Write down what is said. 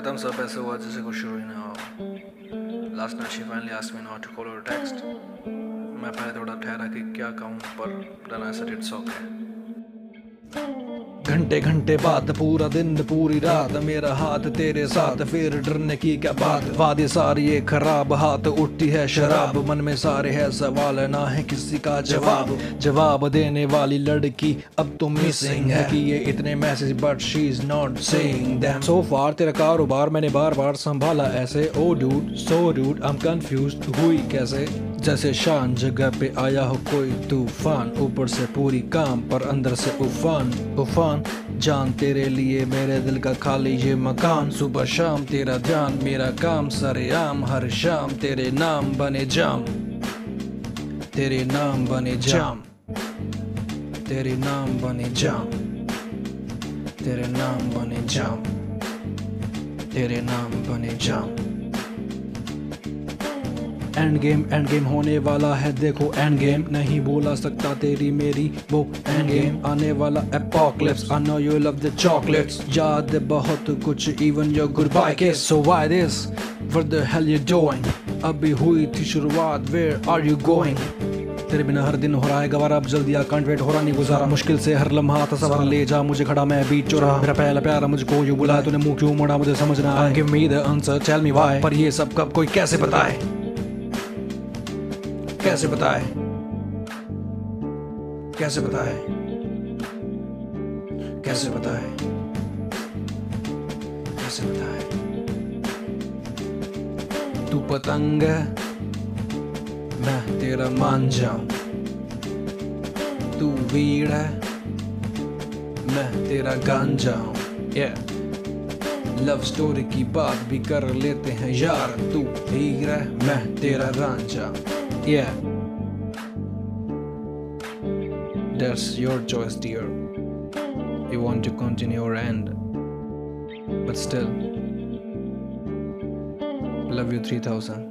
खत्म सब ऐसे हुआ जैसे कुछ शुरू ही ना हो। Last night she finally asked me not to call और टेक्स्ट। मैं पहले थोड़ा ठहरा कि क्या कहूँ, पर then I said it's okay. घंटे घंटे बाद, पूरा दिन पूरी रात, मेरा हाथ तेरे साथ, फिर डरने की क्या बात। वादे सारी ये खराब, हाथ उठती है शराब, मन में सारे है सवाल, ना है किसी का जवाब देने वाली लड़की अब तो मिसिंग है कि ये इतने message but she is not saying them. So far तेरा कारोबार मैंने बार बार संभाला ऐसे, oh dude so rude, I am confused हुई कैसे, जैसे शान जगह पे आया हो कोई तूफान, ऊपर से पूरी काम पर अंदर से उफान। जान तेरे लिए मेरे दिल का खाली ये मकान, सुबह शाम तेरा ध्यान, मेरा काम सरेआम, हर शाम तेरे नाम बने जाम, तेरे नाम बने जाम, तेरे नाम बने जाम, तेरे नाम बने जाम, तेरे नाम बने जाम। एंड गेम होने वाला है देखो, एंड गेम नहीं बोला सकता तेरी मेरी वो एंड गेम आने वाला apocalypse. I know you love the chocolates, याद है बहुत कुछ even your goodbye kiss. So why this, what the hell you doing, अभी हुई थी शुरुआत, वेयर आर यू गोइंग। तेरे बिना हर दिन हो रहा है गवारा, अब जल्दी आ, कांट वेट हो रहा नहीं गुजारा, मुश्किल से हर लम्हा तस्वर ले जा मुझे खड़ा, मैं बीच चौराहा, मेरा पहला प्यारा मुझको यूं बुलाया, तूने मुंह क्यों मोड़ा मुझे समझ ना आया, give me the answer tell me why, पर ये सब कब कोई कैसे बताए, कैसे बताए, कैसे बताए, कैसे बताए, कैसे बताए। तू पतंग है मैं तेरा मान जाऊं, तू वीड़ है मैं तेरा गान जाऊं, लव स्टोरी की बात भी कर लेते हैं यार, तू हीर है मैं तेरा Ranjha. That's your choice, dear. You want to continue or end, but still, love you 3000.